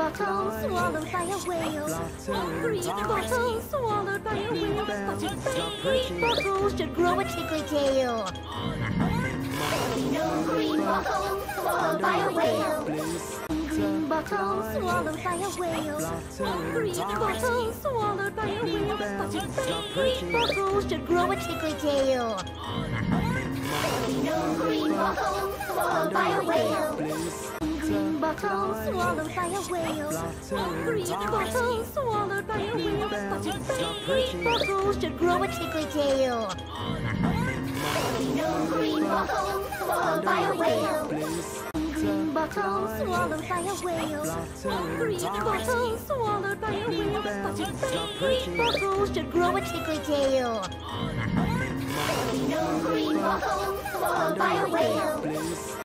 bottle swallowed by a whale. Green bottle swallowed by a whale. But green bottle should grow a tickly tail. No green bottle swallowed by a whale. Green bottle swallowed by a whale. Green bottle swallowed by a whale. But green bottle should grow a tickly tail. No green bottle swallowed by a whale. Green bottle swallowed by a whale. Green bottle swallowed by a whale. But green bottle should grow a tickly tail. No green bottle swallowed by a whale. Green bottle swallowed by a whale. Green bottle swallowed by a whale. But green bottle should grow a tickly tail. No green bottle swallowed by a whale.